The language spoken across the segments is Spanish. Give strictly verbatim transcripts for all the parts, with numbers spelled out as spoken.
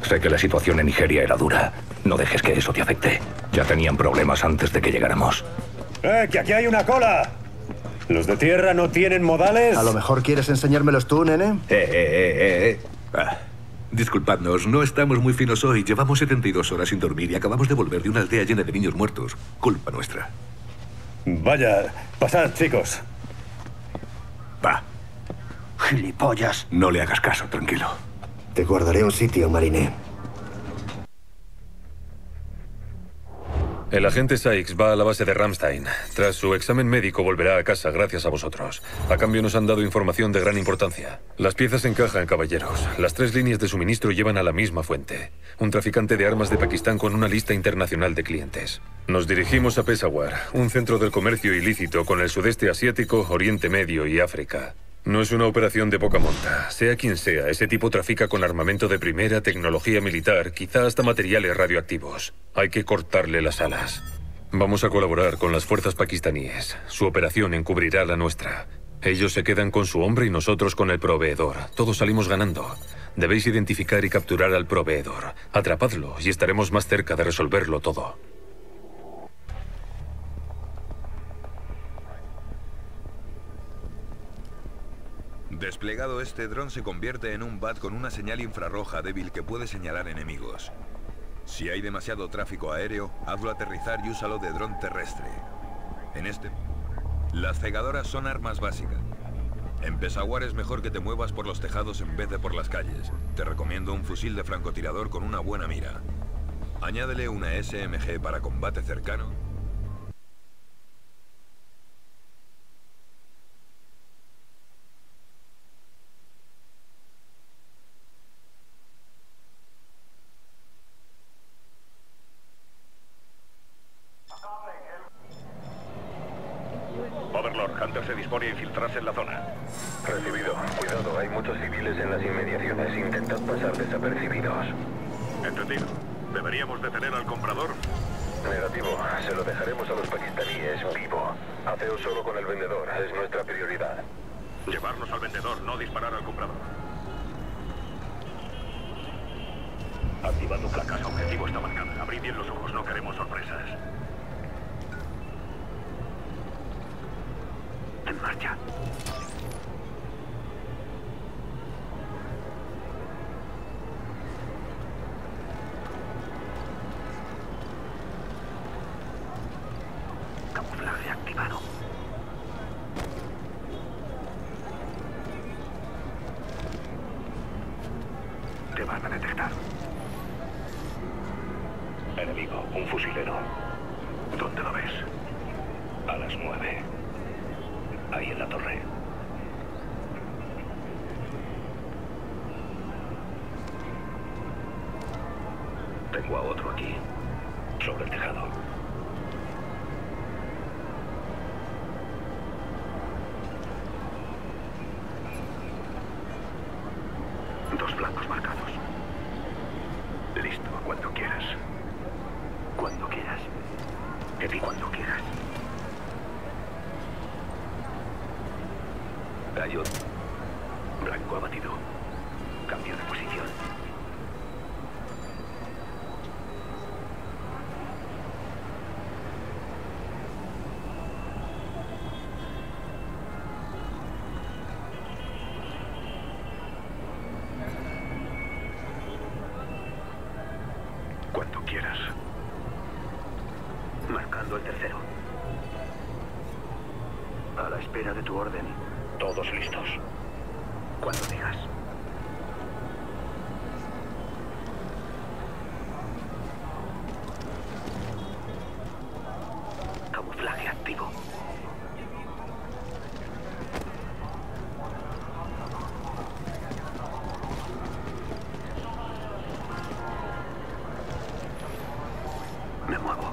Sé que la situación en Nigeria era dura. No dejes que eso te afecte. Ya tenían problemas antes de que llegáramos. ¡Eh, que aquí hay una cola! ¿Los de tierra no tienen modales? A lo mejor quieres enseñármelos tú, nene. Eh, eh, eh, eh. Ah, disculpadnos, no estamos muy finos hoy. Llevamos setenta y dos horas sin dormir y acabamos de volver de una aldea llena de niños muertos. Culpa nuestra. Vaya, pasad, chicos. Va. Gilipollas. No le hagas caso, tranquilo. Te guardaré un sitio, Mariné. El agente Sykes va a la base de Ramstein. Tras su examen médico volverá a casa gracias a vosotros. A cambio nos han dado información de gran importancia. Las piezas encajan, caballeros. Las tres líneas de suministro llevan a la misma fuente. Un traficante de armas de Pakistán con una lista internacional de clientes. Nos dirigimos a Peshawar, un centro del comercio ilícito con el sudeste asiático, Oriente Medio y África. No es una operación de poca monta. Sea quien sea, ese tipo trafica con armamento de primera, tecnología militar, quizá hasta materiales radioactivos. Hay que cortarle las alas. Vamos a colaborar con las fuerzas pakistaníes. Su operación encubrirá la nuestra. Ellos se quedan con su hombre y nosotros con el proveedor. Todos salimos ganando. Debéis identificar y capturar al proveedor. Atrapadlo y estaremos más cerca de resolverlo todo. Desplegado, este dron se convierte en un bat con una señal infrarroja débil que puede señalar enemigos. Si hay demasiado tráfico aéreo, hazlo aterrizar y úsalo de dron terrestre. En este... Las cegadoras son armas básicas. En Peshawar es mejor que te muevas por los tejados en vez de por las calles. Te recomiendo un fusil de francotirador con una buena mira. Añádele una S M G para combate cercano. Overlord, Hunter se dispone a infiltrarse en la zona. Recibido. Cuidado, hay muchos civiles en las inmediaciones. Intentad pasar desapercibidos. Entendido. ¿Deberíamos detener al comprador? Negativo. Se lo dejaremos a los pakistaníes vivo. Haceo solo con el vendedor. Es nuestra prioridad. Llevarnos al vendedor, no disparar al comprador. Activando placas. Objetivo está marcado. Abrid bien los ojos, no queremos sorpresas. En marcha. Camuflaje activado. Te van a detectar. Enemigo, un fusilero. ¿Dónde lo ves? A las nueve. Ahí en la torre. Tengo a otro aquí, sobre el tejado. Dos blancos marcados. Listo, cuando quieras. Cuando quieras. Te di cuando quieras. Gallo. Blanco abatido. Cambio de posición. Cuando quieras. Marcando el tercero. A la espera de tu orden. Todos listos. Cuando digas. Camuflaje activo. Me muevo.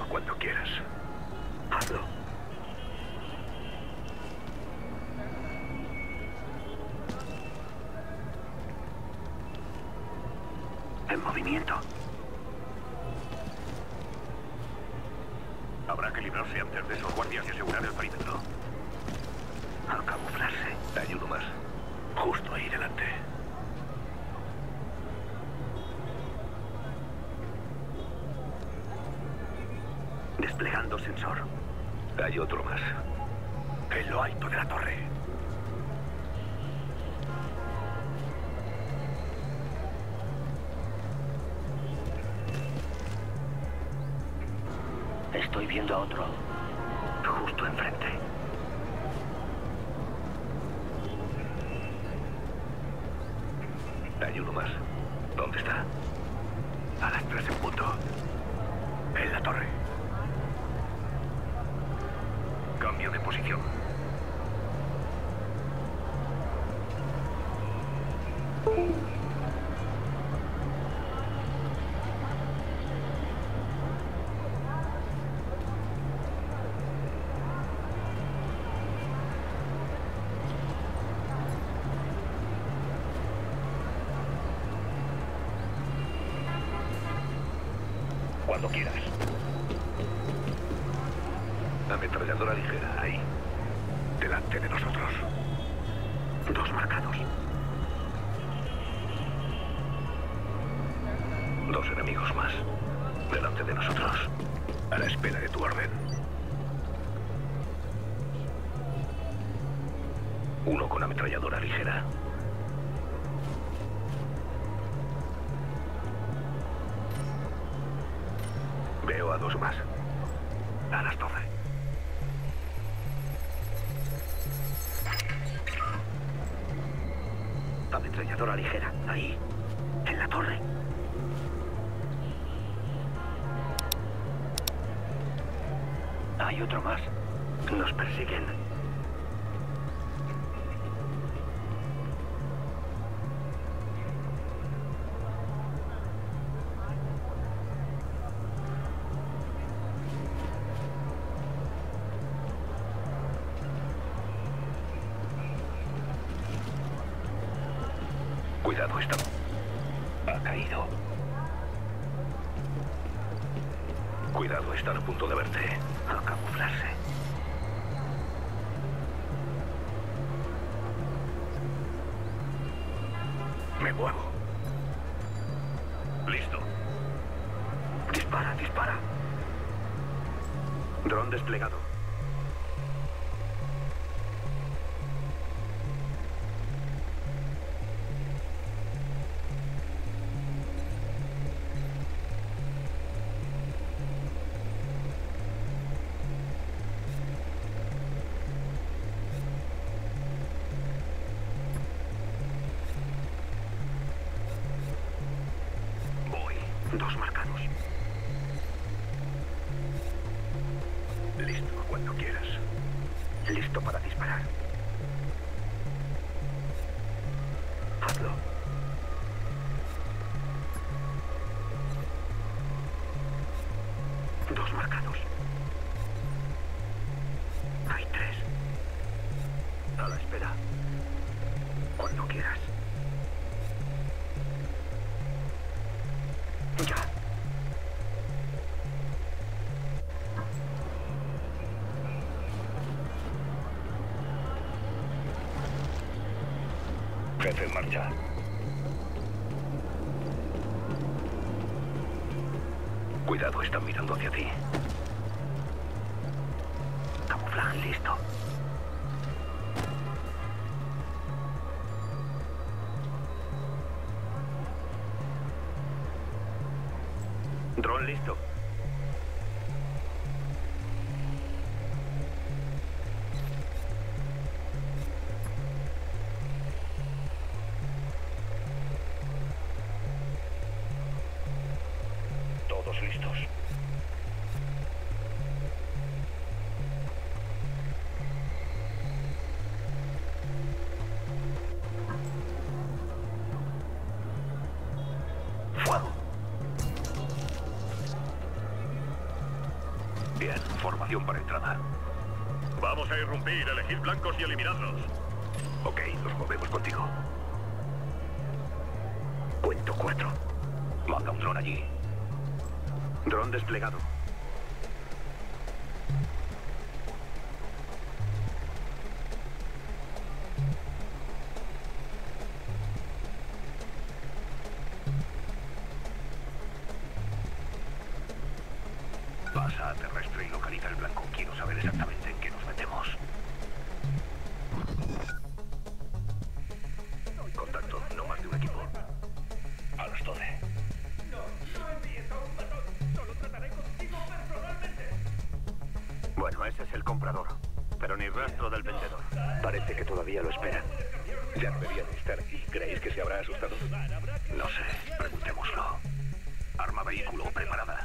cuando quieras. Hazlo. En movimiento. Habrá que librarse antes de esos guardias y asegurar el perímetro. Al camuflarse. Hay uno más. Justo ahí delante. Desplegando sensor. Hay otro más. En lo alto de la torre. Estoy viendo a otro. Justo enfrente. Hay uno más. ¿Dónde está? A las tres en punto. En la torre. Cambio de posición. Cuando quieras. Ametralladora ligera, ahí. Delante de nosotros. Dos marcados. Dos enemigos más. Delante de nosotros. A la espera de tu orden. Uno con ametralladora ligera. Veo a dos más. A las doce. Ametralladora ligera. Ahí. En la torre. Hay otro más. Nos persiguen. Cuidado, está. Ha caído. Cuidado, están a punto de verte. A camuflarse. Me muevo. Listo. Dispara, dispara. Dron desplegado. Dos marcados. Listo, cuando quieras. Listo para disparar. Hazlo. Dos marcados. Hay tres. A la espera. Cuando quieras. Ya. Jefe en marcha. Cuidado, están mirando hacia ti. Camuflaje listo. Dron listo. Todos listos. Fuego. información para entrada. Vamos a irrumpir, elegid blancos y eliminadlos. Ok, nos movemos contigo. Cuento cuatro. Manda un dron allí. Dron desplegado. Pasa a terrestre y localiza el blanco. Quiero saber exactamente en qué nos metemos. Contacto, no más de un equipo. A las doce. No, no envíes a un matón. Solo trataré contigo personalmente. Bueno, ese es el comprador. Pero ni rastro del vendedor. Parece que todavía lo esperan. Ya deberían estar aquí. ¿Creéis que se habrá asustado? No sé. Preguntémoslo. Arma vehículo preparada.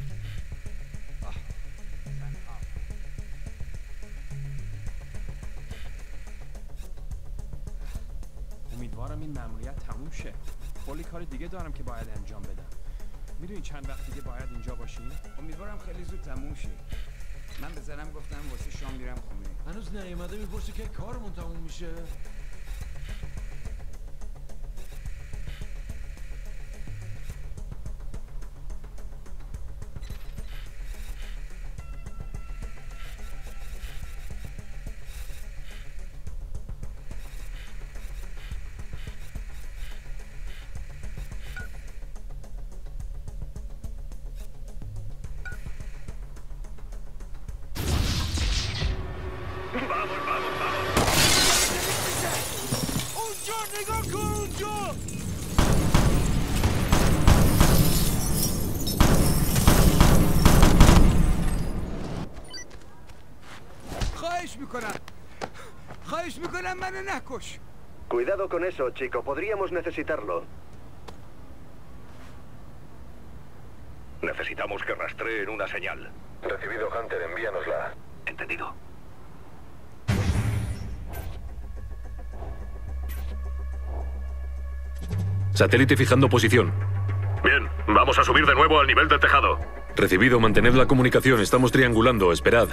امیدوارم این مأموریت تموم شه. کلی کار دیگه دارم که باید انجام بدم. میدونی چند وقت دیگه باید اینجا باشیم؟ امیدوارم خیلی زود تموم شه. من به زنم گفتم واسه شام میرم خونه. هنوز نیومده میپرسه که کارمون تموم میشه. خواهش میکنم خواهش میکنم منو نکش. Cuidado con eso, chico. Podríamos necesitarlo. Necesitamos que rastreen una señal. Recibido, Hunter, envíanosla. Entendido. Satélite fijando posición. Bien, vamos a subir de nuevo al nivel del tejado. Recibido, mantened la comunicación. Estamos triangulando. Esperad.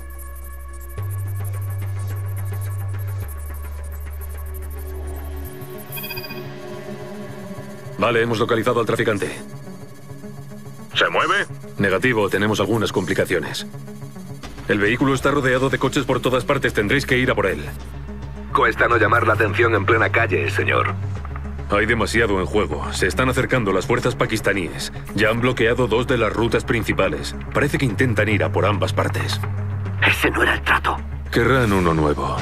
Vale, hemos localizado al traficante. ¿Se mueve? Negativo, tenemos algunas complicaciones. El vehículo está rodeado de coches por todas partes. Tendréis que ir a por él. Cuesta no llamar la atención en plena calle, señor. Hay demasiado en juego. Se están acercando las fuerzas pakistaníes. Ya han bloqueado dos de las rutas principales. Parece que intentan ir a por ambas partes. Ese no era el trato. Querrán uno nuevo.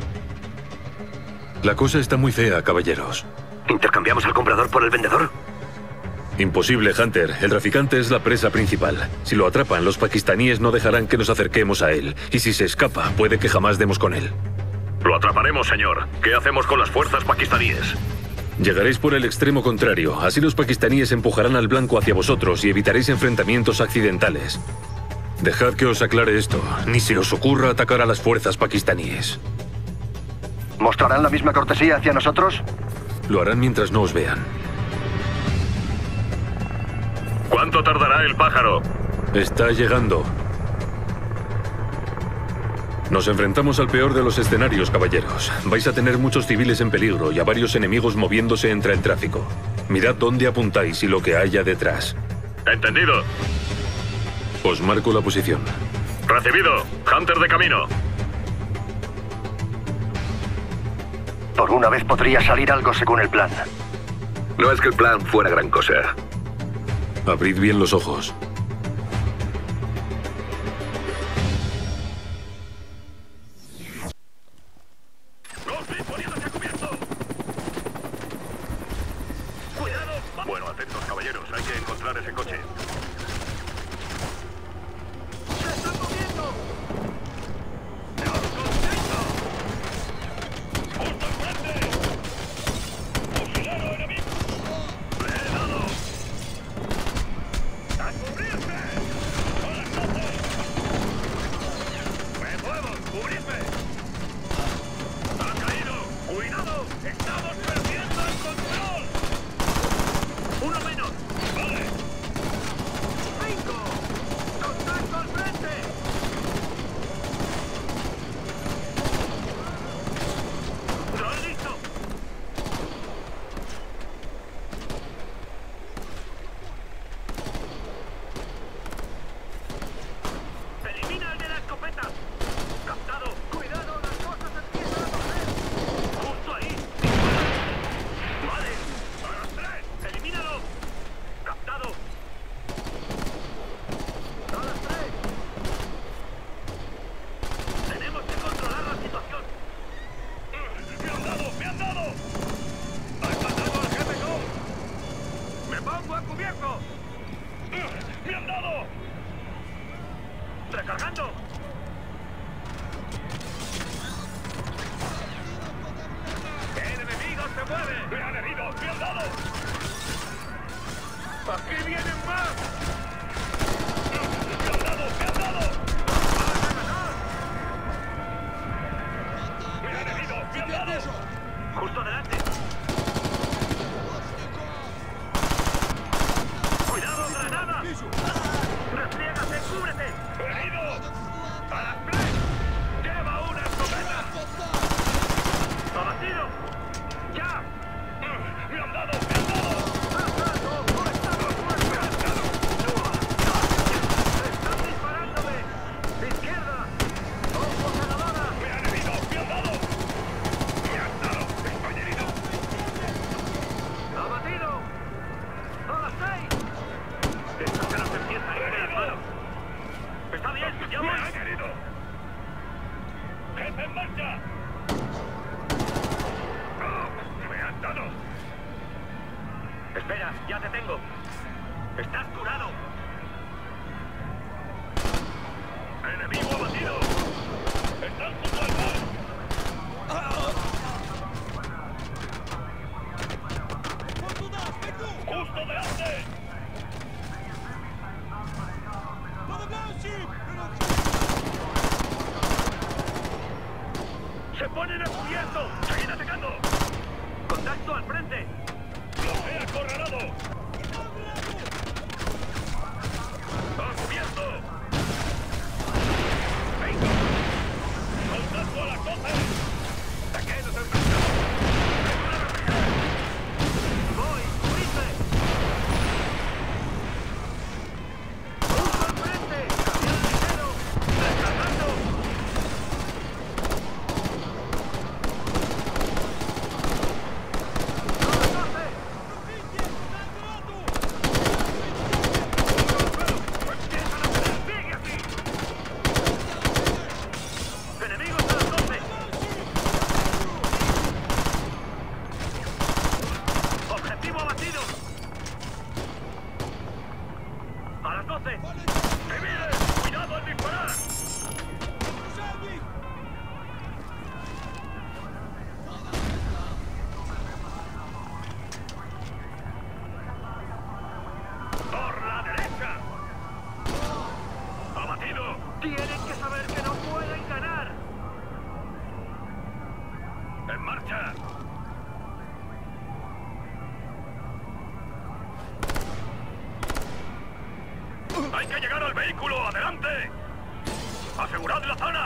La cosa está muy fea, caballeros. ¿Intercambiamos al comprador por el vendedor? Imposible, Hunter. El traficante es la presa principal. Si lo atrapan, los pakistaníes no dejarán que nos acerquemos a él. Y si se escapa, puede que jamás demos con él. Lo atraparemos, señor. ¿Qué hacemos con las fuerzas pakistaníes? Llegaréis por el extremo contrario. Así los pakistaníes empujarán al blanco hacia vosotros y evitaréis enfrentamientos accidentales. Dejad que os aclare esto. Ni se os ocurra atacar a las fuerzas pakistaníes. ¿Mostrarán la misma cortesía hacia nosotros? Lo harán mientras no os vean. ¿Cuánto tardará el pájaro? Está llegando. Nos enfrentamos al peor de los escenarios, caballeros. Vais a tener muchos civiles en peligro y a varios enemigos moviéndose entre el tráfico. Mirad dónde apuntáis y lo que haya detrás. Entendido. Os marco la posición. Recibido. Hunter de camino. Por una vez podría salir algo según el plan. No es que el plan fuera gran cosa. Abrid bien los ojos. Bueno, atentos, caballeros. Hay que encontrar ese coche. ¡Se están moviendo! ¡No lo consigo! ¡Justo enfrente! ¡Fusilero enemigo! ¡Le he dado! ¡A cubrirse! ¡A las doce! ¡Me muevo! ¡Cubridme! ¡Ha caído! ¡Cuidado! ¡Estamos perdiendo el control! ¡Uno menos! ¡Vale! Espera, ya te tengo. Estás curado. Enemigo abatido. Están junto al bar. ¡Justo delante! ¡Se ponen a cubierto! ¡Seguid atacando! ¡Contacto al frente! ¡Bloquea acorralado! ¡A cubierto! ¡Venga! ¡Contacto a las doce! ¡Saquenos el mercado! ¡Voy! ¡Huidme! ¡Justo al frente! ¡Cambia el ligero! ¡Descargando! Tienen que saber que no pueden ganar. ¡En marcha! ¡Hay que llegar al vehículo! ¡Adelante! ¡Asegurad la zona!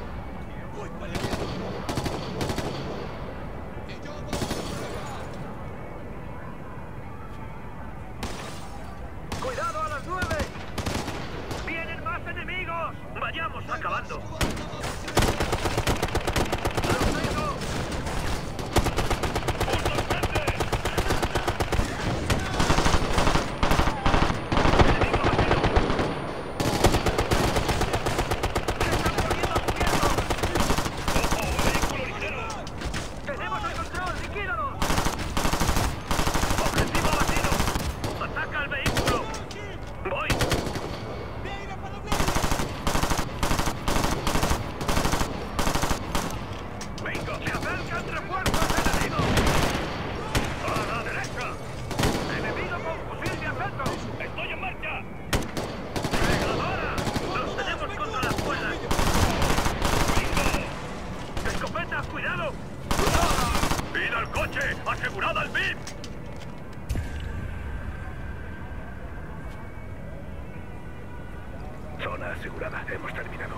¡Cuidado a las nueve! ¡Vienen más enemigos! ¡Vayamos acabando! ¡Asegurad al V I P! Zona asegurada. Hemos terminado.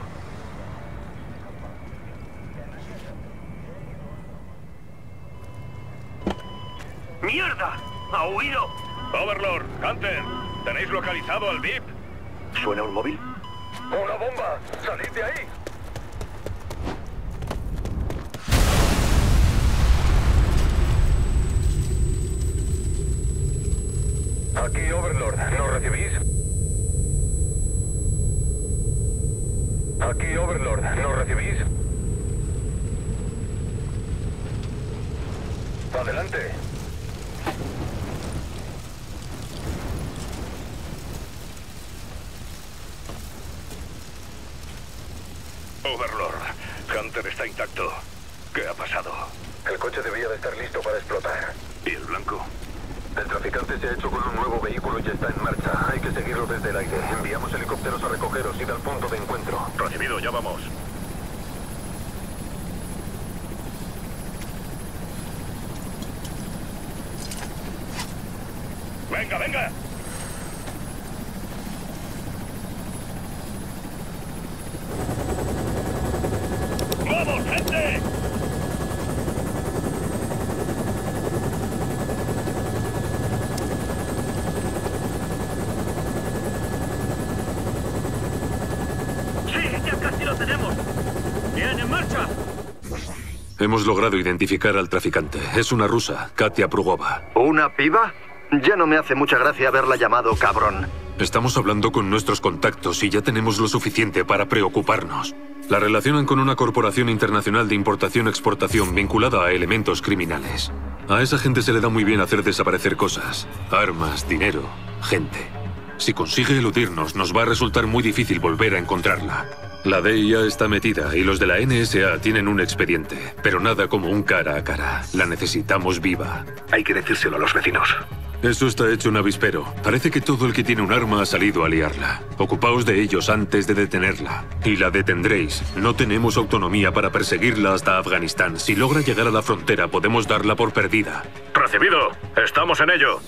¡Mierda! ¡Ha huido! Overlord, Hunter, ¿tenéis localizado al V I P? ¿Suena un móvil? ¡Una bomba! ¡Salid de ahí! Aquí, Overlord. ¿Nos recibís? Aquí, Overlord. ¿Nos recibís? Adelante. Overlord, Hunter está intacto. ¿Qué ha pasado? El coche debía de estar listo para explotar. ¿Y el blanco? El traficante se ha hecho con un nuevo vehículo y ya está en marcha. Hay que seguirlo desde el aire. Enviamos helicópteros a recogeros. Id al punto de encuentro. Recibido, ya vamos. ¡Venga, venga! ¡Vamos, gente! Hemos logrado identificar al traficante. Es una rusa, Katia Prugova. ¿Una piba? Ya no me hace mucha gracia haberla llamado cabrón. Estamos hablando con nuestros contactos y ya tenemos lo suficiente para preocuparnos. La relacionan con una corporación internacional de importación-exportación vinculada a elementos criminales. A esa gente se le da muy bien hacer desaparecer cosas. Armas, dinero, gente. Si consigue eludirnos, nos va a resultar muy difícil volver a encontrarla. La D I A está metida y los de la N S A tienen un expediente, pero nada como un cara a cara. La necesitamos viva. Hay que decírselo a los vecinos. Eso está hecho un avispero. Parece que todo el que tiene un arma ha salido a liarla. Ocupaos de ellos antes de detenerla. Y la detendréis. No tenemos autonomía para perseguirla hasta Afganistán. Si logra llegar a la frontera, podemos darla por perdida. Recibido. Estamos en ello.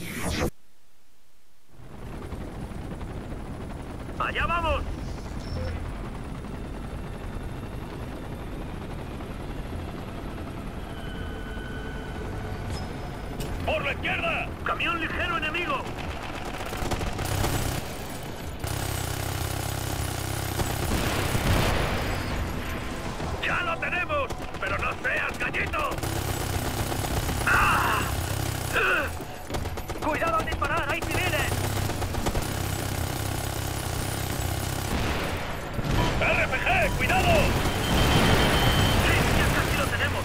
¡Allá vamos! ¡Por la izquierda! ¡Camión ligero enemigo! ¡Ya lo tenemos! ¡Pero no seas gallito! ¡Ah! ¡Cuidado al disparar! ¡Hay civiles! ¡R P G! ¡Cuidado! Sí, ya casi lo tenemos.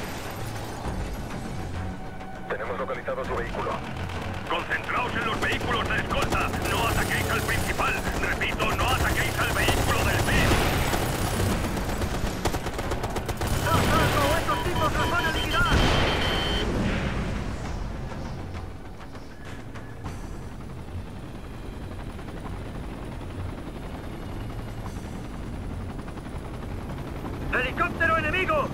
Tenemos localizado su vehículo. Concentraos en los vehículos de escolta. No ataquéis al principal. Repito, no ataquéis al vehículo del M I R. ¡No, no! ¡Estos tipos nos van a liquidar! ¡Helicóptero enemigo!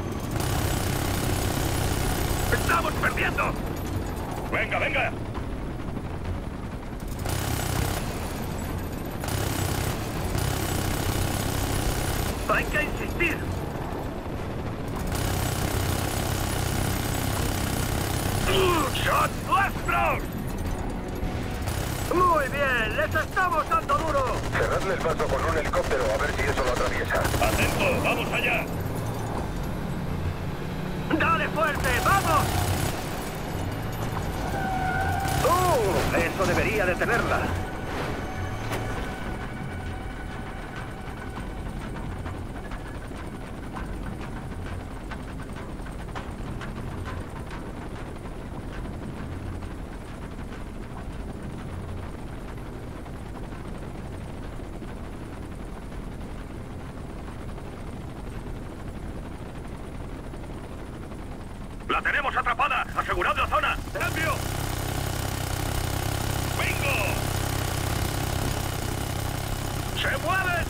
¡Estamos perdiendo! ¡Venga, venga! ¡Hay que insistir! ¡Shot nuestros! ¡Muy bien! ¡Les estamos dando duro! Cerradle el paso con un helicóptero a ver si eso lo atraviesa. ¡Atento! ¡Vamos allá! ¡Dale fuerte! ¡Vamos! ¡Uh! Eso debería detenerla. ¡La tenemos atrapada! ¡Asegurad la zona! ¡Cambio! ¡Bingo! ¡Se mueven!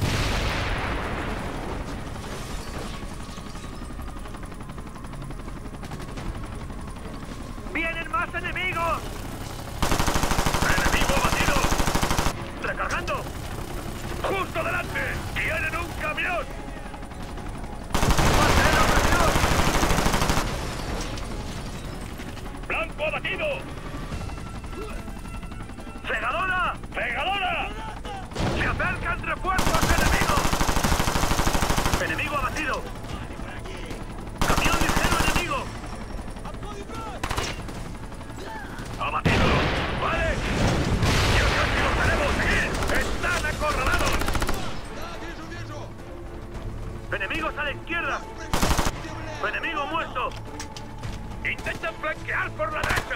¡Vienen más enemigos! ¡Enemigo abatido! ¡Recargando! ¡Justo delante! ¡Tienen un camión! ¡Blanco abatido! ¡Segadora! ¡Pegadora! ¡Se acercan refuerzos enemigos! ¡Enemigo abatido! ¡Camión ligero enemigo! ¡Abatido! ¡Vale! ¡Ya casi los tenemos! ¡Seguid! ¡Están acorralados! ¡Enemigos a la izquierda! ¡Enemigo muerto! ¡Intentan flanquear por la derecha!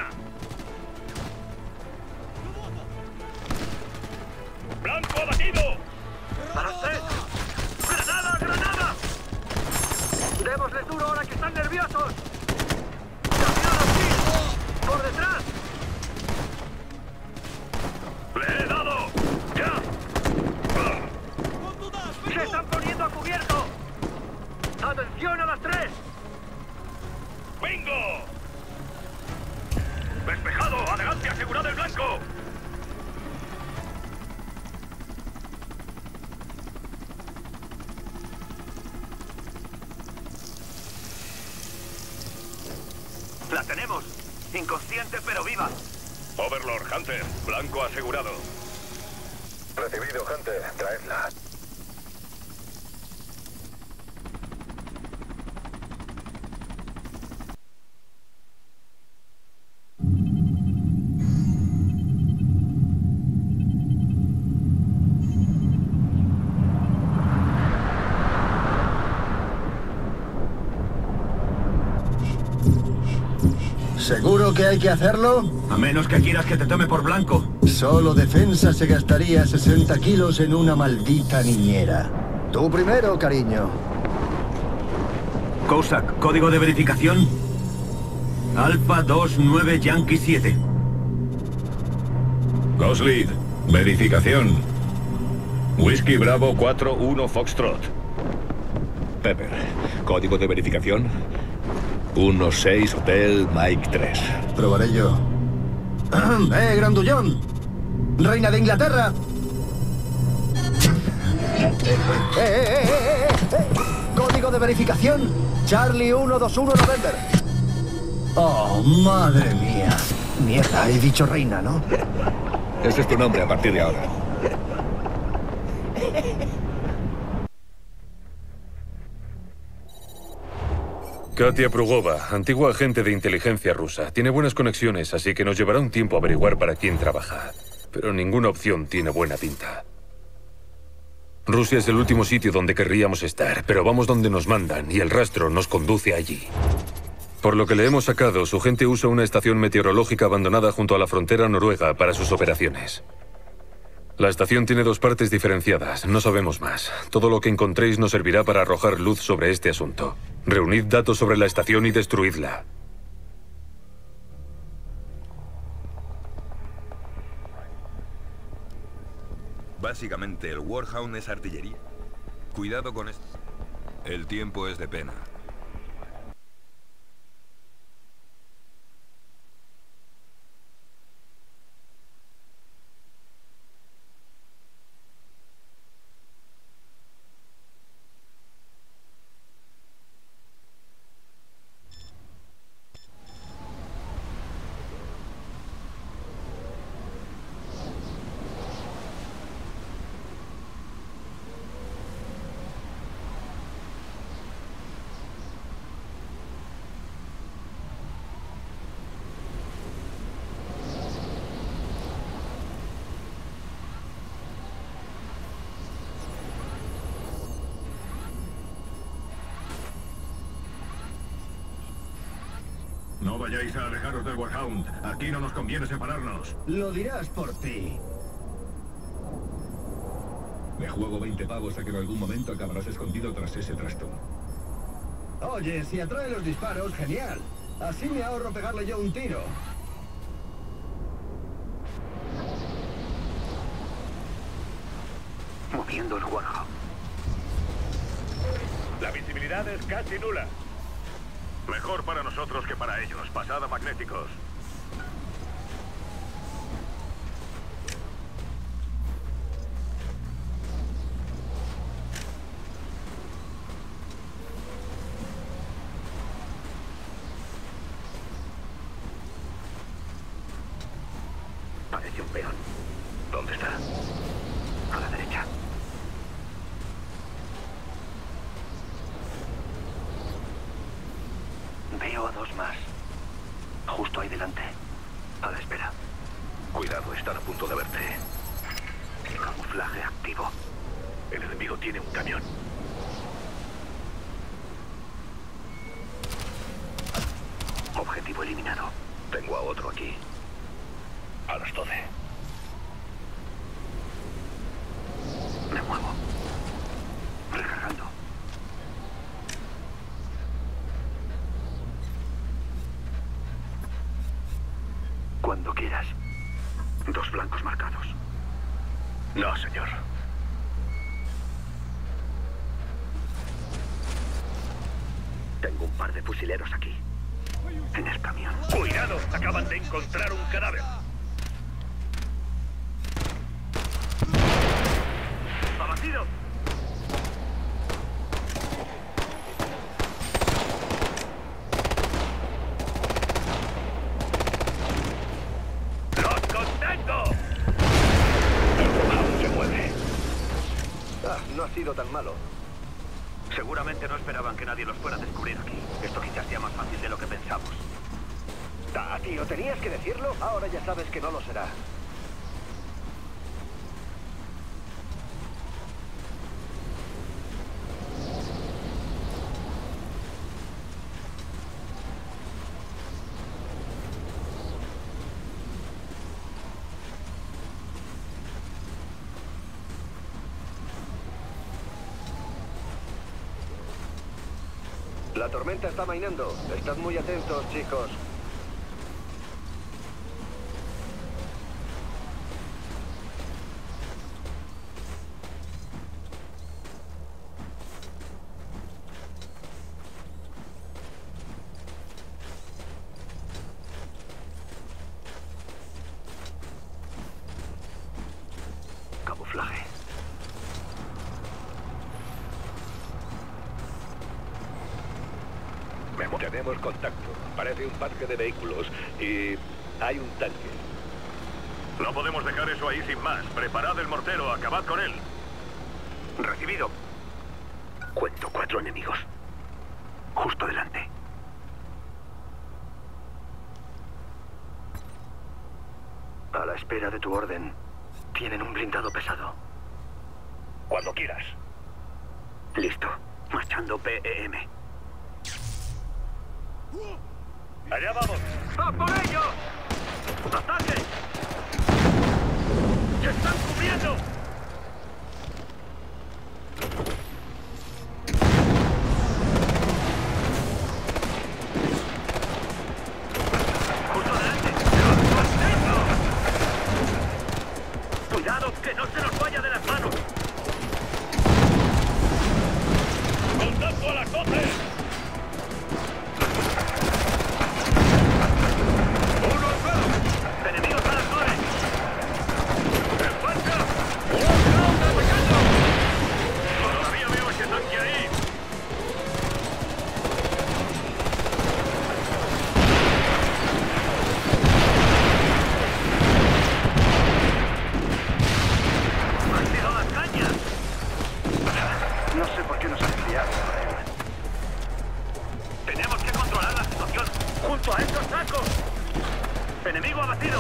¡Blanco abatido! ¡Para usted! ¡Granada, granada! ¡Démosle duro ahora que están nerviosos! ¡Camión aquí! ¡Por detrás! ¡Le he dado! ¡Ya! ¡Se están poniendo a cubierto! ¡Atención a las tres! ¡Bingo! ¡Despejado! ¡Adelante! ¡Asegurad el blanco! ¡La tenemos! Inconsciente pero viva. Overlord, Hunter. Blanco asegurado. Recibido, Hunter. Traedla. ¿Seguro que hay que hacerlo? A menos que quieras que te tome por blanco. Solo defensa se gastaría sesenta kilos en una maldita niñera. Tú primero, cariño. Cossack, código de verificación. Alfa dos nueve Yankee siete. Ghost Lead, verificación. Whisky Bravo cuatro uno Foxtrot. Pepper, código de verificación. uno seis Hotel Mike tres. Probaré yo. ¡Eh, grandullón! ¡Reina de Inglaterra! ¡Eh, eh, eh, eh, eh! ¡Código de verificación! Charlie uno dos uno November. ¡Oh, madre mía! Mierda, he dicho reina, ¿no? Ese es tu nombre a partir de ahora. Katia Prugova, antigua agente de inteligencia rusa. Tiene buenas conexiones, así que nos llevará un tiempo averiguar para quién trabaja. Pero ninguna opción tiene buena pinta. Rusia es el último sitio donde querríamos estar, pero vamos donde nos mandan y el rastro nos conduce allí. Por lo que le hemos sacado, su gente usa una estación meteorológica abandonada junto a la frontera noruega para sus operaciones. La estación tiene dos partes diferenciadas, no sabemos más. Todo lo que encontréis nos servirá para arrojar luz sobre este asunto. Reunid datos sobre la estación y destruidla. Básicamente, el Warhound es artillería. Cuidado con esto. El tiempo es de pena. No vayáis a alejaros del Warhound. Aquí no nos conviene separarnos. Lo dirás por ti. Me juego veinte pavos a que en algún momento acabarás escondido tras ese trasto. Oye, si atrae los disparos, genial. Así me ahorro pegarle yo un tiro. Moviendo el Warhound. La visibilidad es casi nula. Mejor para nosotros que para ellos. Pasad a magnéticos. Parece un peón. ¿Dónde está? A la derecha. Veo a dos más. Justo ahí delante. A la espera. Cuidado, están a punto de verte. Camuflaje activo. El enemigo tiene un camión. Objetivo eliminado. Tengo a otro aquí. A las doce. Me muevo. Recargando. Cuando quieras. Dos blancos marcados. No, señor. Tengo un par de fusileros aquí. En el camión. ¡Cuidado! Acaban de encontrar un cadáver. ¡Abatido! ¡Los contengo! Aún se mueve. Ah, no ha sido tan malo. Seguramente no esperaban que nadie los fuera a descubrir aquí. Esto quizás sea más fácil de lo que pensamos. Ah, tío, ¿tenías que decirlo? Ahora ya sabes que no lo será. La tormenta está amainando. Estad muy atentos, chicos. Camuflaje. Tenemos contacto. Parece un parque de vehículos y hay un tanque. No podemos dejar eso ahí sin más. Preparad el mortero, acabad con él. Recibido. Cuento cuatro enemigos. Justo delante. A la espera de tu orden. Tienen un blindado pesado. Cuando quieras. Listo. Marchando P E M. ¡Allá vamos! ¡A por ellos! ¡Ataque! ¡Se están cubriendo! ¡Justo delante! ¡Cuidado, que no se nos vaya de las manos! ¡Contacto a las doce! ¡Enemigos a las nueve! ¡En marcha! Todavía veo ese tanque ahí. ¡Han tirado las cañas! No sé por qué nos han enviado a él. Tenemos que controlar la situación. ¡Junto a esos sacos! ¡Enemigo abatido!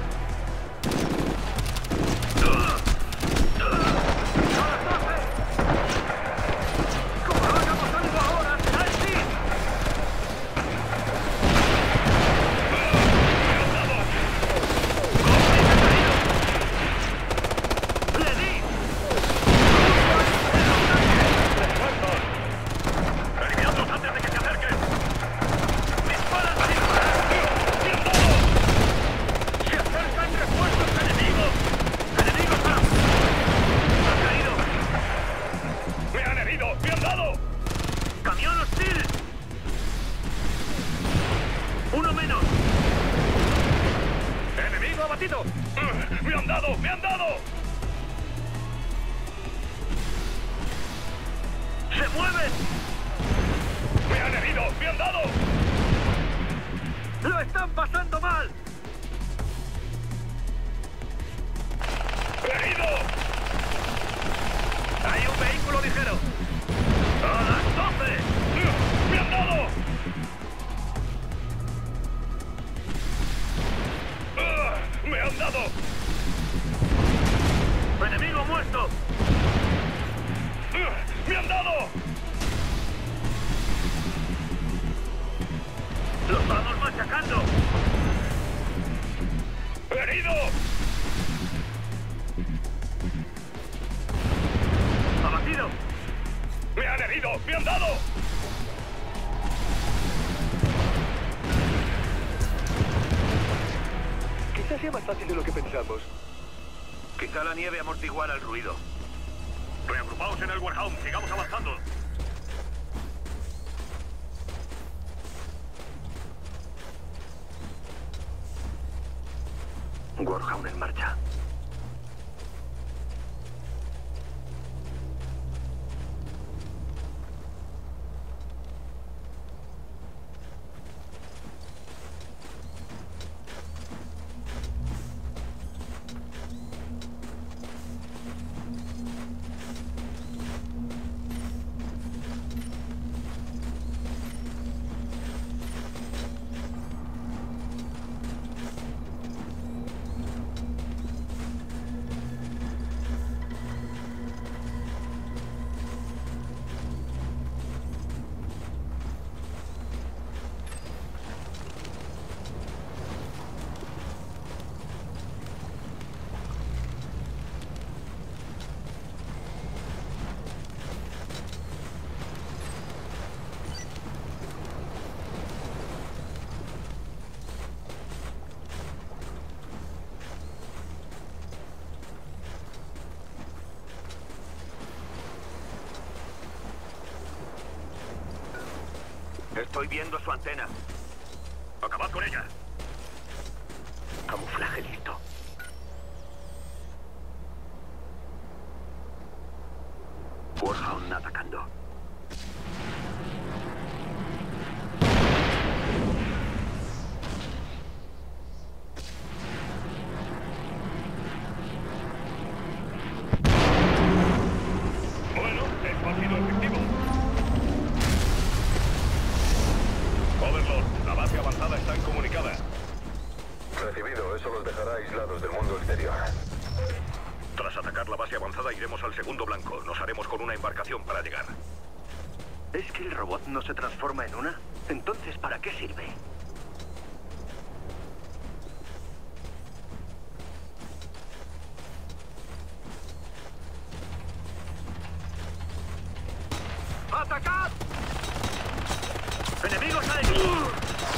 ¡Como no hagamos algo ahora, será el fin! ¡Le di! ¡Eliminadlos antes de que se acerquen! ¡Disparan! ¡Se acercan refuerzos enemigos! ¡Enemigos a! ¡Ha caído! ¡Me han herido! ¡Me han dado! ¡Camión hostil! ¡Uno menos! ¡Enemigo abatido! ¡Me han dado! ¡Me han dado! ¡Se mueven! ¡Me han herido! ¡Me han dado! ¡Lo están pasando mal! ¡Herido! ¡Hay un vehículo ligero! ¡A las doce! ¡Me han dado! ¡Me han dado! ¡Enemigo muerto! ¡Me han dado! ¡Los vamos machacando! ¡Herido! ¡Abatido! ¡Me han herido! ¡Me han dado! Quizás sea más fácil de lo que pensamos. Quizá la nieve amortiguara el ruido. Reagrupaos en el Warhound, sigamos avanzando. Warhound en marcha. Estoy viendo su antena. Acabad con ella. Camuflaje listo. Warhound atacando. Bueno, eso ha sido efectivo. Overlord, la base avanzada está incomunicada. Recibido, eso los dejará aislados del mundo exterior. Tras atacar la base avanzada iremos al segundo blanco. Nos haremos con una embarcación para llegar. ¿Es que el robot no se transforma en una? Entonces, ¿para qué sirve? ¡Atacad! ¡Enemigos aéreos!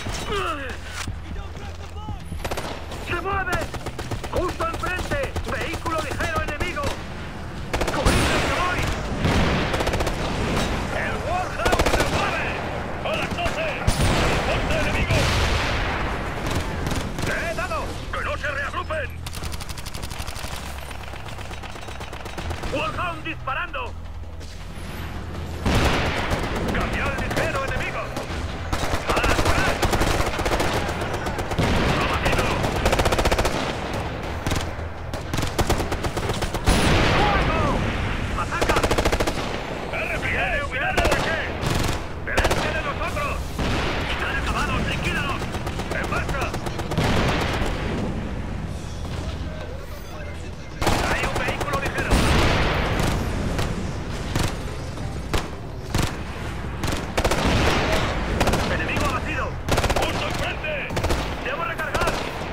¡Se mueve! ¡Justo enfrente! ¡Vehículo ligero enemigo! ¡Cubridme que voy! ¡El Warhound se mueve! ¡A las doce! ¡Ponte enemigo! ¡Le he dado! ¡Que no se reagrupen! ¡Warhound disparando! ¡Cañón ligero enemigo! ¡A las tres! ¡Abatido! ¡Fuego! ¡Ataca! ¡R P G! ¡Cuidado! ¡R P G! ¡Delante de nosotros! ¡Están acabados! ¡Liquídalos! ¡En marcha! ¡Hay un vehículo ligero! ¡Enemigo abatido! ¡Justo enfrente! ¡Debo recargar!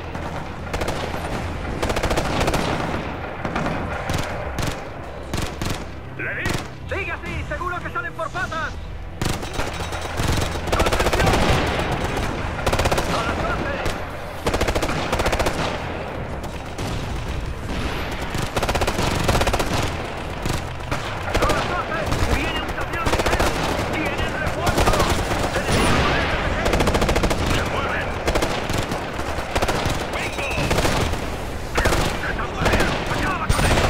¿Le di? ¡Sigue así! ¡Seguro que salen por patas! ¡Contención! ¡A las doce! ¡A las doce! ¡Viene un camión ligero! ¡Tienen refuerzo! ¡Enemigo con R P G! ¡Se mueven! ¡Bingo! ¡Están muertos! ¡Acaba con ellos!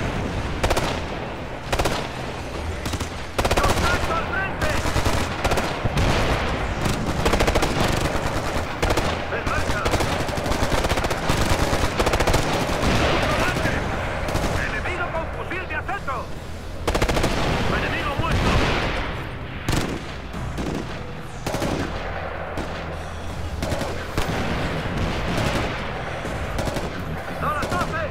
¡Contacto al frente! ¡En marcha! ¡Comandante! ¡Enemigo con fusil de asalto! ¡Enemigo muerto! ¡A las doce!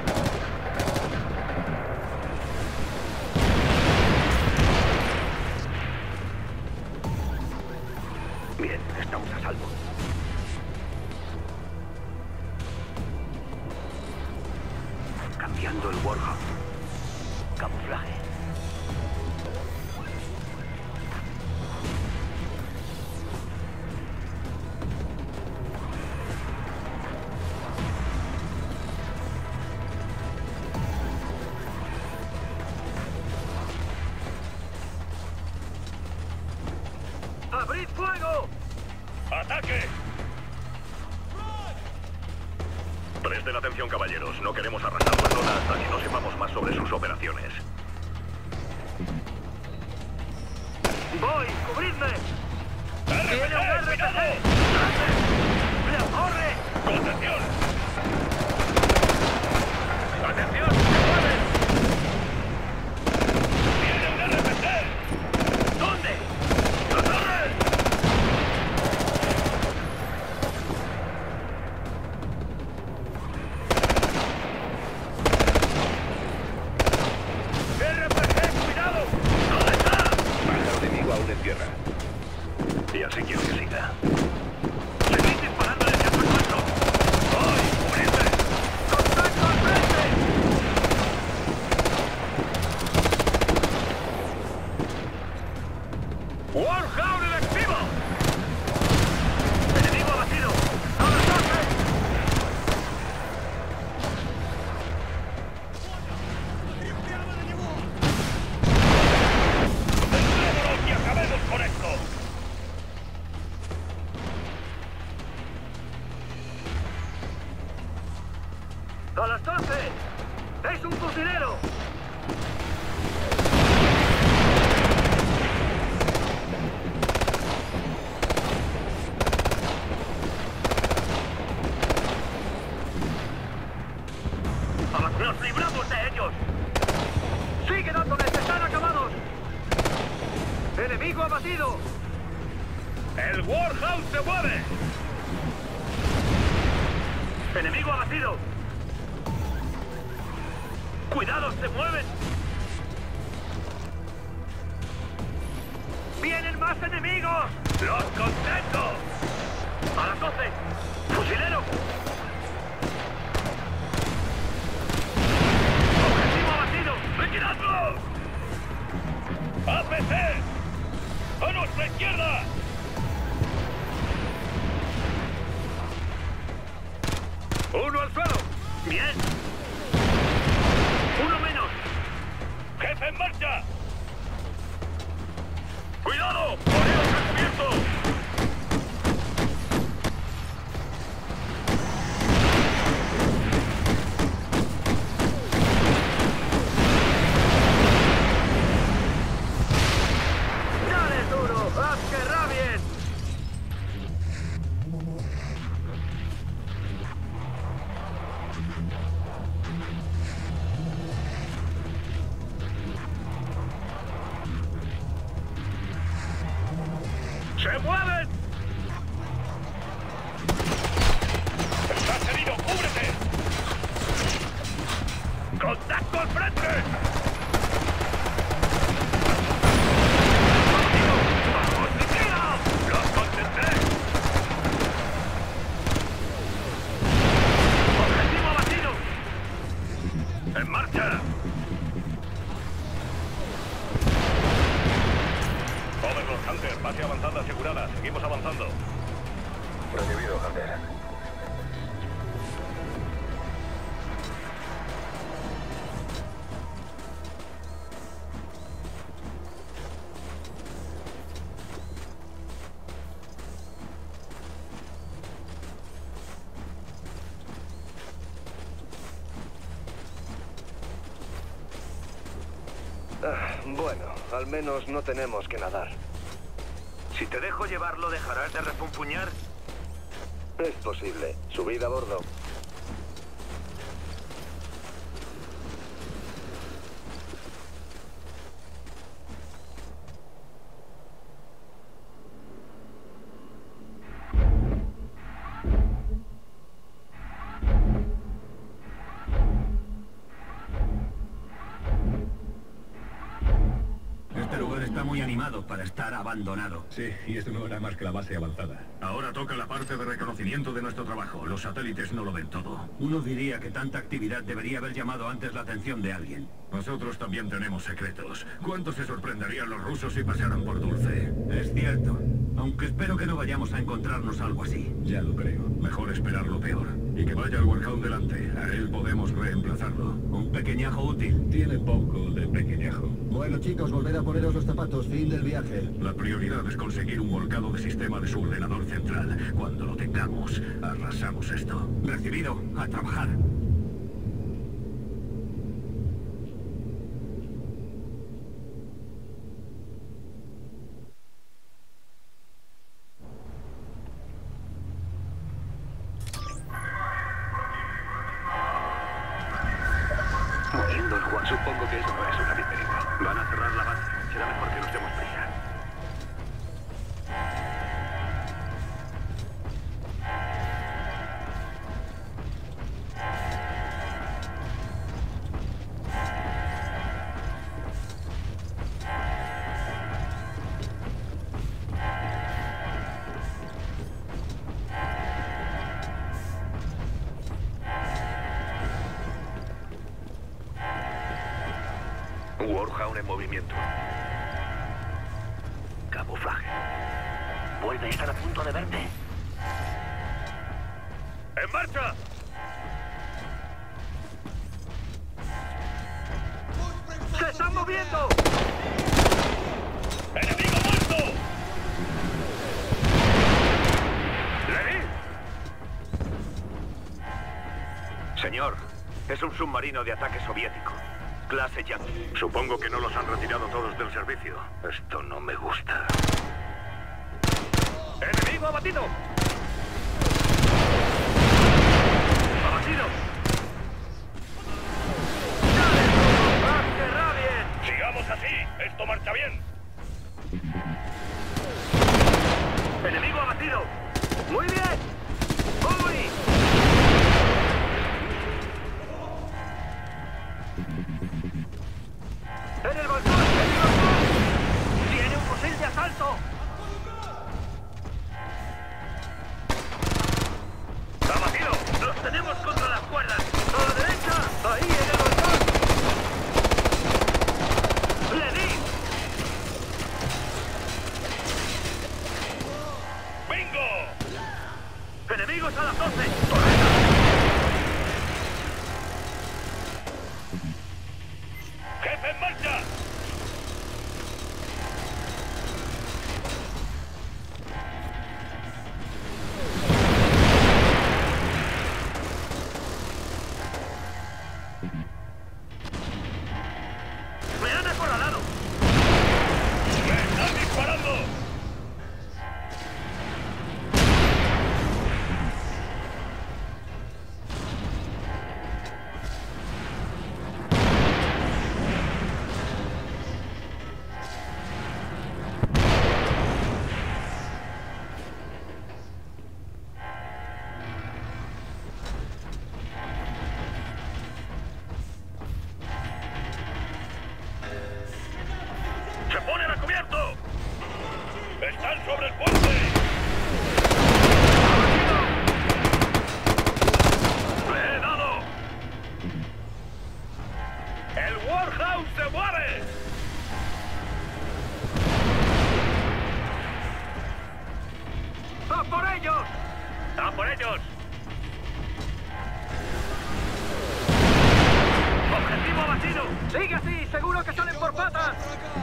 Bien, estamos a salvo. Cambiando el Warhound. Camuflaje. ¡Abrid fuego! ¡Ataque! Presten atención, caballeros. No queremos arrasar la zona hasta que no sepamos más sobre sus operaciones. ¡Voy! ¡Cubridme! ¡Viene un R P G! ¡Le corre! ¡Contención! ¡Atención! ¡Se mueven! ¡Viene un R P G! ¿Dónde? ¡La torre! ¡R P G! ¡Cuidado! ¿Dónde está? Pájaro enemigo aún en tierra. Y así quiero que siga. ¡Seguid disparando desde otro puesto! ¡Voy! ¡Cubridme! ¡Contacto al frente! ¡Warhound en activo! ¡Enemigo abatido! ¡A las doce! ¡Centrémonos y acabemos con esto! abatido! ¡El Warhound se mueve! ¡Enemigo abatido! ¡Cuidado, se mueven! ¡Vienen más enemigos! ¡Los contengo! ¡A las doce! ¡Fusilero! ¡Objetivo abatido! ¡Liquidadlos! ¡A P C! ¡A nuestra izquierda! ¡Uno al suelo! ¡Bien! ¡Uno menos! ¡Jefe en marcha! ¡Cuidado! ¡Monedas descubiertos! ¡Dale duro! ¡Haz que rabien! ¡Se mueven! ¡Estás herido! ¡Cúbrete! ¡Contacto al frente! ¡Vamos, liquida! ¡Los concentré! ¡Objetivo abatido! ¡En marcha! Overlord Hunter, base avanzada asegurada. Seguimos avanzando. Recibido, Hunter. Ah, bueno, al menos no tenemos que nadar. Si te dejo llevarlo, ¿dejarás de refunfuñar? Es posible. Subid a bordo. Este lugar está muy animado para estar abandonado. Sí, y esto no era más que la base avanzada. Ahora toca la parte de reconocimiento de nuestro trabajo. Los satélites no lo ven todo. Uno diría que tanta actividad debería haber llamado antes la atención de alguien. Nosotros también tenemos secretos. ¿Cuánto se sorprenderían los rusos si pasaran por Dulce? Es cierto. Aunque espero que no vayamos a encontrarnos algo así. Ya lo creo. Mejor esperar lo peor. Y que vaya el Warhound delante. A él podemos reemplazarlo. Un pequeñajo útil. Tiene poco de pequeñajo. Bueno, chicos, volved a poneros los zapatos. Fin del viaje. La prioridad es conseguir un volcado de sistema de su ordenador central. Cuando lo tengamos, arrasamos esto. Recibido. A trabajar. Moviendo el Juan. Supongo que eso no es una bienvenida. Van a cerrar la base. Será mejor que nos demos prisa. Warhound en movimiento. Camuflaje. Vuelve a estar a punto de verte. ¡En marcha! ¡Se están moviendo! ¡Enemigo muerto! ¡Le vi! Señor, es un submarino de ataque soviético. Clase Yankee. Supongo que no los han retirado todos del servicio. Esto no me gusta. ¡Enemigo abatido! ¡Abatido! ¡Dale, duro! ¡Haz que rabien! ¡Sigamos así! ¡Esto marcha bien! ¡Muy bien! ¡Uy! ¡En el balcón! ¡En el balcón! ¡Tiene un fusil de asalto! ¡Abatido! ¡Los tenemos contra las cuerdas! ¡A la derecha! ¡Ahí en el balcón! ¡Le di! ¡Bingo! ¡Enemigos a las doce! ¡Jefe en marcha! ¡Me han acorralado! ¡Me están disparando! ¡Se ponen a cubierto! ¡Están sobre el puente! ¡Le he dado! ¡El Warhouse se mueve! ¡A por ellos! ¡A por ellos! ¡Objetivo abatido! ¡Sigue así! ¡Seguro que salen por patas!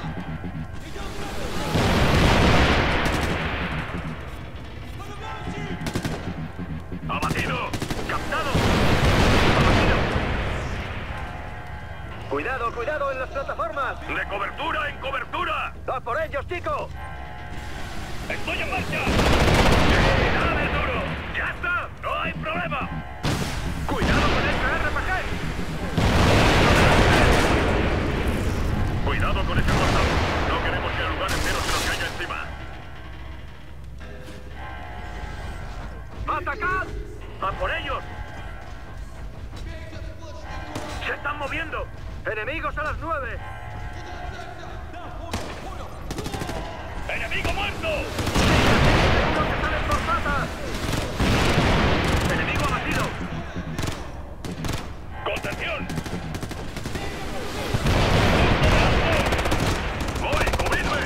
¡Abatido! ¡Captado! ¡Abatido! ¡Cuidado, cuidado en las plataformas! ¡De cobertura en cobertura! ¡A por ellos, chico! ¡Estoy en marcha! ¡Sí, dale duro! ¡Ya está! ¡No hay problema! ¡Cuidado con este R P G! ¡Cuidado con ese costado! No queremos que el lugar entero se nos caiga encima. ¡Atacad! ¡A por ellos! ¡Se están moviendo! ¡Enemigos a las nueve! ¡Enemigo muerto! ¡Seguro que salen por patas! ¡Enemigo abatido! ¡Contención! ¡Voy! ¡Cubridme!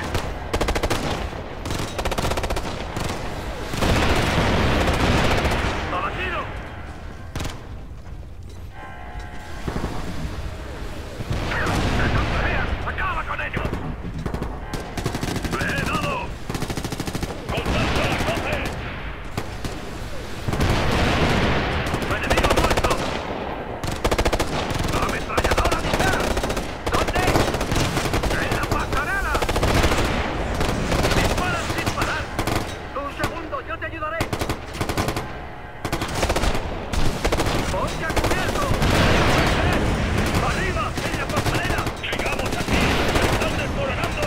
¡Abatido! ¡Acaba con ellos! ¡Le he dado! ¡Contacto a las doce! ¡Enemigo muerto! ¡Ametralladora ligera! ¿Dónde? ¡En la pasarela! ¡Disparan sin parar! ¡Un segundo! ¡Yo te ayudaré! ¡Ponte a cubierto! ¡Arriba! ¡En la pasarela! ¡Sigamos aquí! ¡Están desmoronando!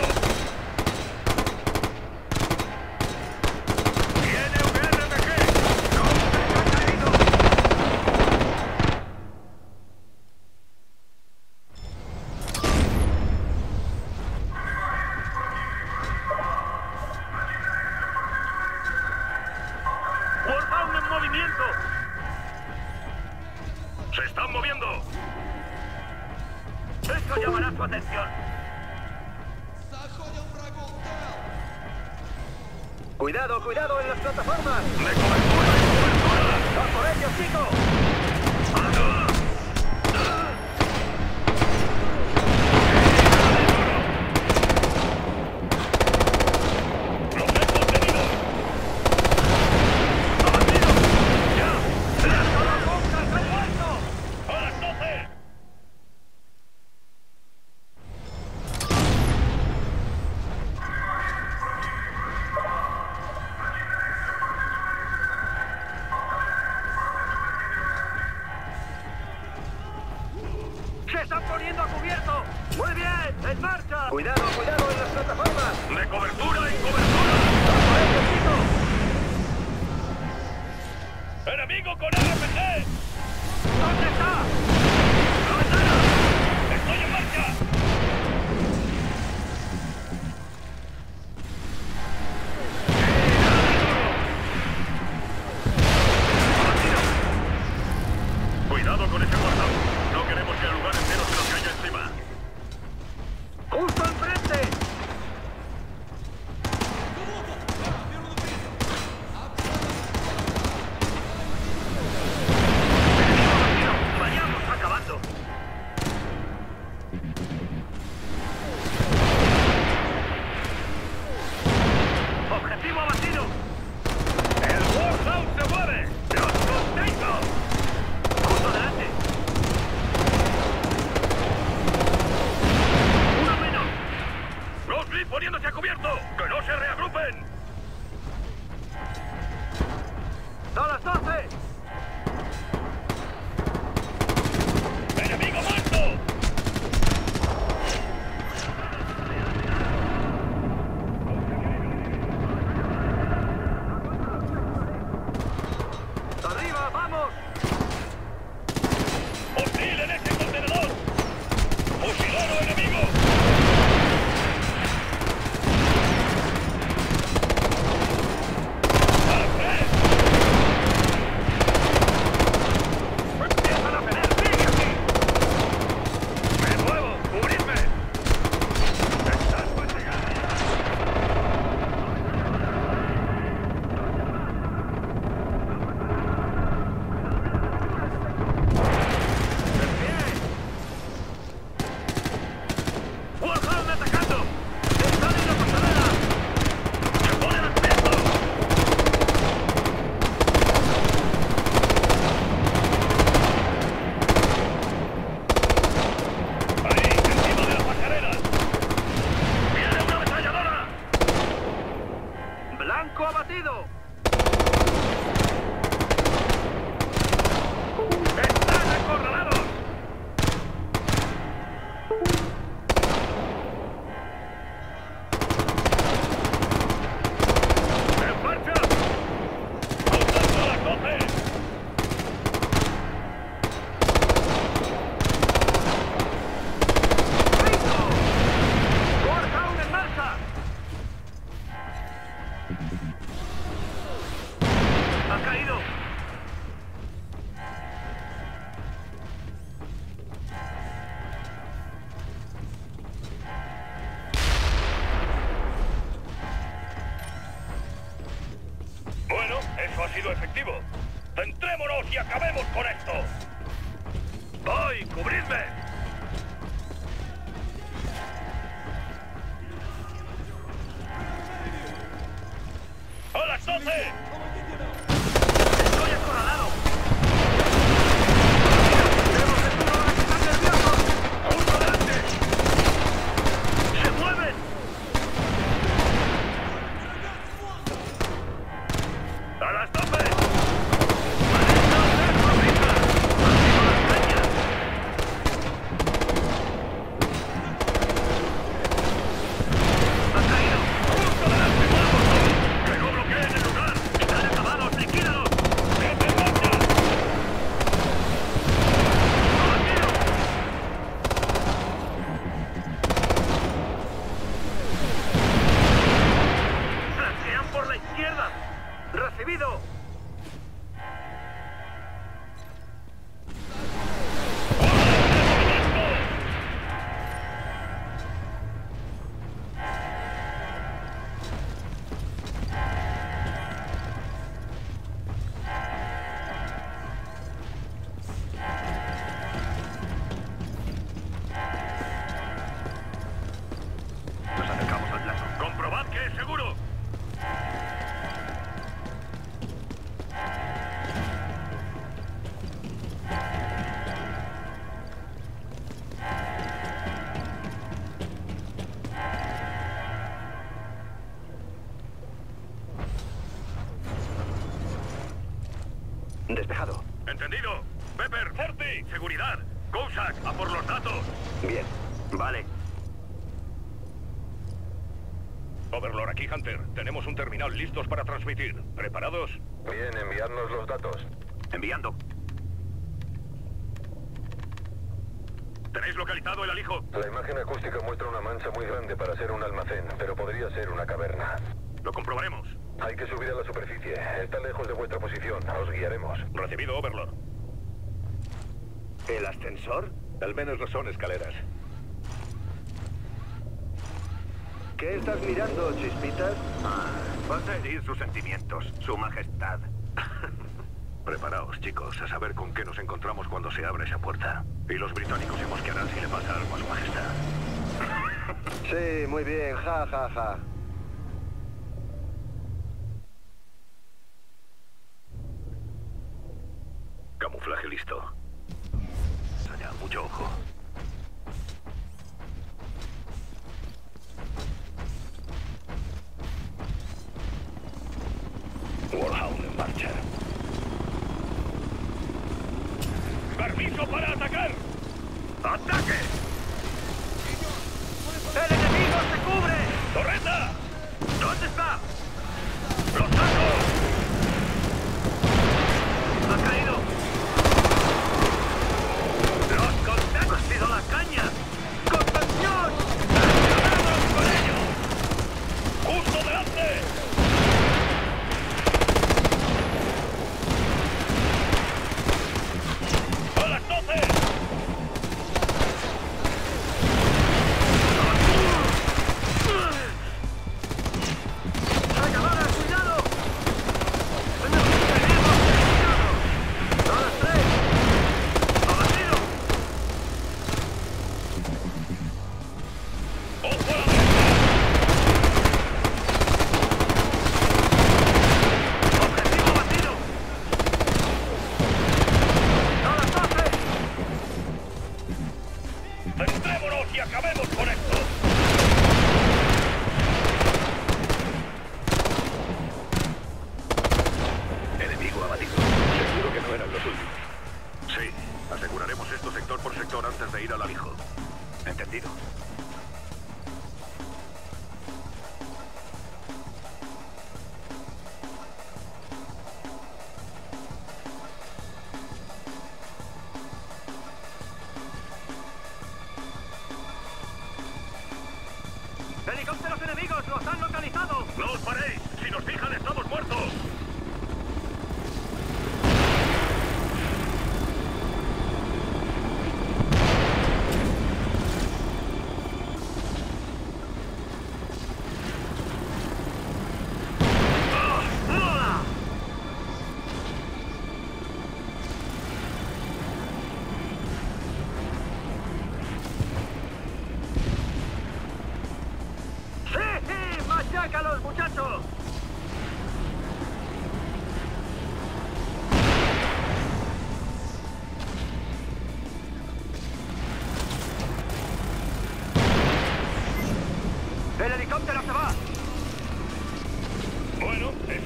¡Tiene un R P G! ¡No se ha caído! ¡Warbound en movimiento! ¡Se están moviendo! ¡Esto llamará su atención! ¡Cuidado, cuidado en las plataformas! ¡De cobertura y cobertura! ¡A por ellos, chicos! ¡Ayuda! ¡Los he contenido! ¡Abatido! ¡Ya! ¡Le han dado la boca! ¡Se ha muerto! ¡A las doce! ¡Se están poniendo a cubierto! ¡Muy bien! ¡En marcha! ¡Cuidado, cuidado en las plataformas! ¡De cobertura en cobertura! ¡A por ellos, chicos! blanco abatido! ¡Están acorralados! ¡En marcha! ¡Saltando a las doce! ¡Listo! ¡Warhound en marcha! ¡Ha caído! Bueno, eso ha sido efectivo. ¡Centrémonos y acabemos con esto! ¡Voy! ¡Cubridme! ¡A las doce! ¡Estoy acorralado! ¡Tenemos el turno ahora que están nerviosos! ¡Justo delante! ¡Se mueven! ¡A las doce! ¡Maneja usted, Fabrica! ¡Arriba las cañas! ¡Ha caído! ¡Justo delante! ¡Vamos todos! ¡Que no bloqueen el lugar! ¡Están acabados! ¡Liquídalos! ¡Jefe, en marcha! ¡Abatido! ¡Flanquean por la izquierda! ¡Recibido! Nos acercamos al plazo. ¡Comprobad que es seguro! Despejado. ¡Entendido! Pepper, Forty, seguridad. Kozak, a por los datos. Bien. Vale. Overlord, aquí Hunter. Tenemos un terminal listos para transmitir. ¿Preparados? Bien, enviadnos los datos. Enviando. ¿Tenéis localizado el alijo? La imagen acústica muestra una mancha muy grande para ser un almacén, pero podría ser una caverna. Lo comprobaremos. Hay que subir a la superficie. Está lejos de vuestra posición. Os guiaremos. Recibido, Overlord. ¿El ascensor? Al menos no son escaleras. ¿Qué estás mirando, Chispitas? Ah, vas a herir sus sentimientos, su majestad. Preparaos, chicos, a saber con qué nos encontramos cuando se abra esa puerta. Y los británicos se mosquearán si le pasa algo a su majestad. Sí, muy bien, ja, ja, ja. Camuflaje listo. Allá, mucho ojo. Warhound en marcha. ¡Permiso para atacar! ¡Ataque! ¡El enemigo se cubre! ¡Torreta! ¿Dónde está? ¡Los saco! ¡Ha caído! ¡Los contactos! ¡Ha sido la caña! ¡Contención! ¡Acabamos con ellos! ¡Justo delante! ¡A las doce!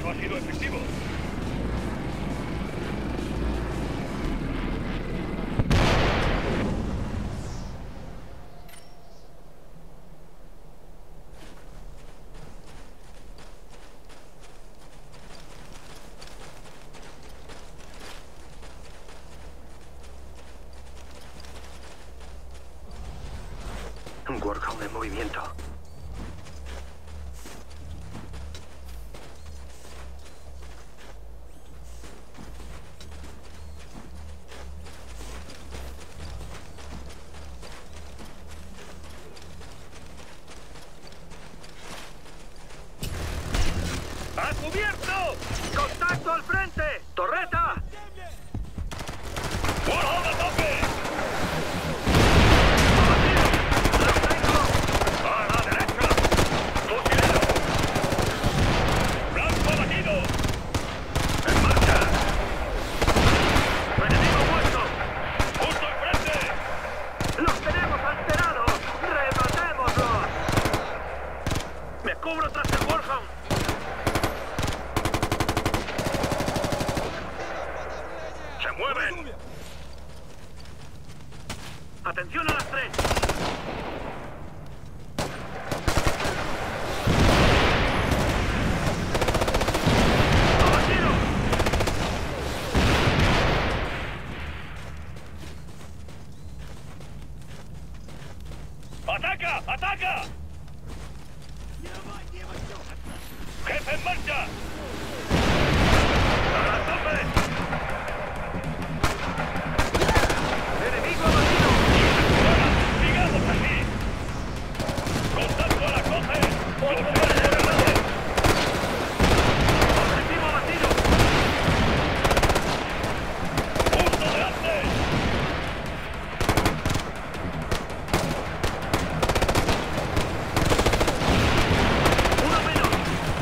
ha sido efectivo. Un Warhound en movimiento. ¡A cubierto! ¡Contacto al frente! ¡Torreta! ¡Warhound a tope! ¡A la derecha! ¡Fusilero! ¡Blanco abatido! ¡En marcha! ¡Enemigo muerto! ¡Justo enfrente! ¡Los tenemos alterados! ¡Rematémoslos! ¡Me cubro tras el Warhound! ¡Se mueven! ¡Atención a las tres! ¡Abatido! ¡Ataca! ¡Ataca! ¡Jefe en marcha! ¡A la tope! ¡Enemigo abatido! ¡Sigamos aquí! ¡Contacto a la coge! ¡Objetivo abatido! ¡Justo delante! ¡Uno menos!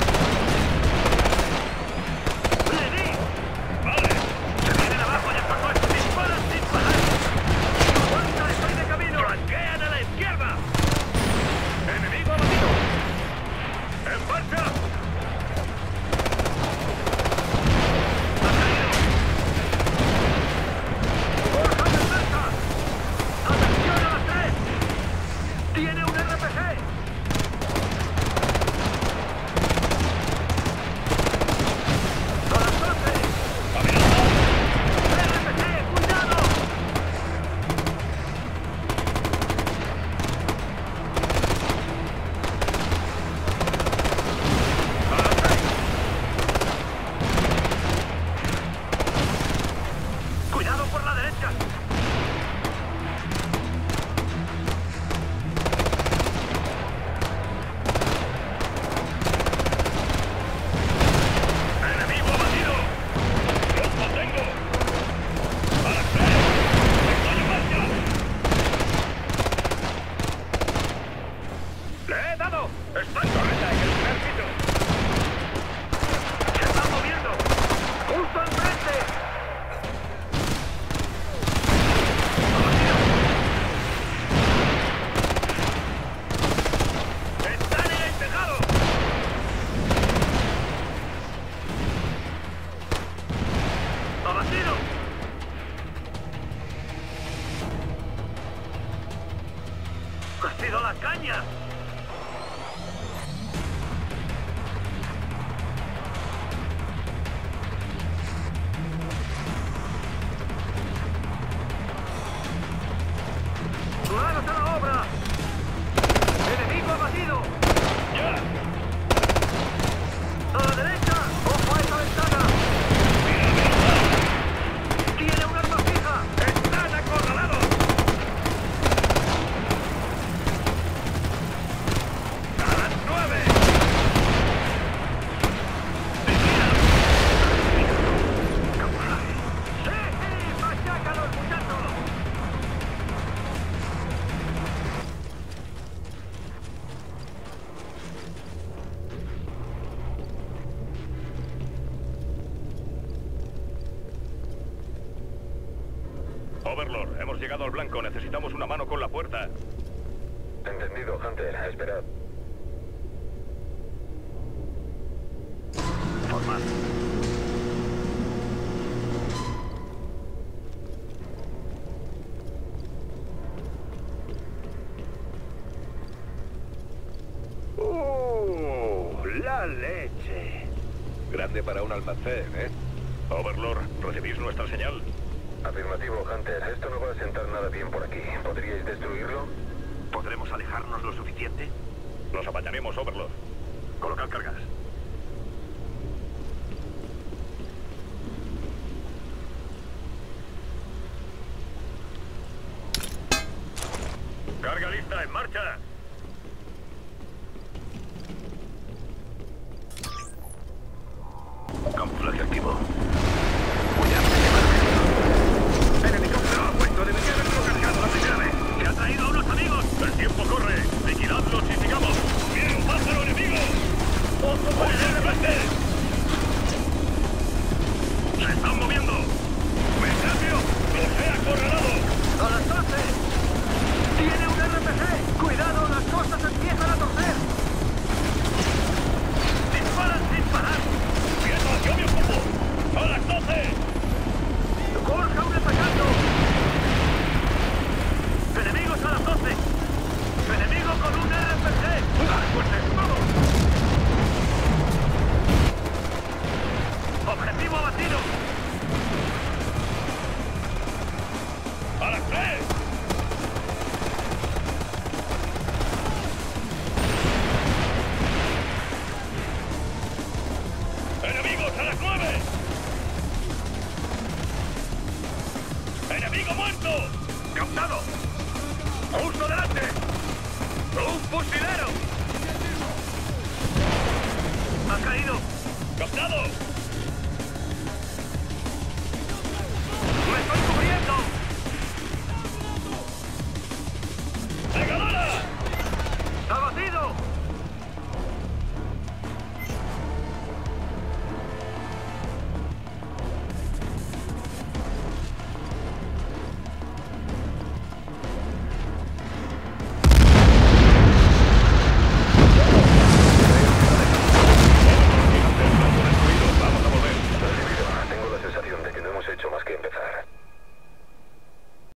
¡Le di! ¡Vale! ¡Se vienen abajo y hasta nuestro! ¡Disparan sin parar! ¡Aguanta! ¡Estoy de camino! ¡Ranquean a la izquierda! ¡Enemigo abatido! ¡En marcha! ¡Ha caído! ¡Warhound en marcha! ¡Atención a las tres! ¡Tiene un R P G! ¡A las doce! ¡Amenaza! ¡R P G! ¡Cuidado! ¡A las seis! ¡Cuidado por la derecha! ¡Enemigo abatido! ¡Los mantengo! ¡A las tres! ¡Estoy en marcha! ¡Le he dado! ¡Está en torreta en el primer piso! ¡Se están moviendo! ¡Justo enfrente! ¡Abatido! ¡Están en el tejado! ¡Abatido! ¡Ha sido la caña! ¡Manos a la obra! ¡Enemigo abatido! ¡Ya! ¡A la derecha! ¡Ojo a esa ventana! ¡Mira, mira! ¡Tiene un arma fija! ¡Están acorralados! ¡A las nueve! ¡Vigila! ¡Camuflaje! ¡Sí, sí! ¡Machácalos, muchachos! Overlord, hemos llegado al blanco. Necesitamos una mano con la puerta. Entendido, Hunter. Esperad. Forma. ¡Uh! ¡La leche! Grande para un almacén, ¿eh? Overlord, ¿recibís nuestra señal? Afirmativo, Hunter. Esto no va a sentar nada bien por aquí. ¿Podríais destruirlo? ¿Podremos alejarnos lo suficiente? Nos apañaremos, Overlord. Colocad cargas. ¡Carga lista, en marcha! Camuflaje activo. ¡El helicóptero ha vuelto! ¡Debería haberlo cargado la primera vez! ¡Se ha traído a unos amigos! ¡El tiempo corre! ¡Liquidadlos y sigamos! ¡Viene un pájaro enemigo! ¡Otro por el R P G! ¡Se están moviendo! ¡Me cambio! ¡No sea acorralado! ¡A las doce! ¡Tiene un R P G! ¡Cuidado! ¡Las cosas empiezan a torcer! ¡Disparan sin parar! ¡Quieto! ¡Yo me ocupo! ¡A las doce! ¡Gorja atacando! ¡Enemigos a las doce! ¡Enemigo con un R P G! ¡A las fuertes! ¡Vamos! ¡Objetivo abatido! ¡A las tres! ¡Enemigos a las nueve! ¡Enemigo muerto! ¡Captado! ¡Justo delante! ¡Un fusilero! ¡Ha caído! ¡Captado!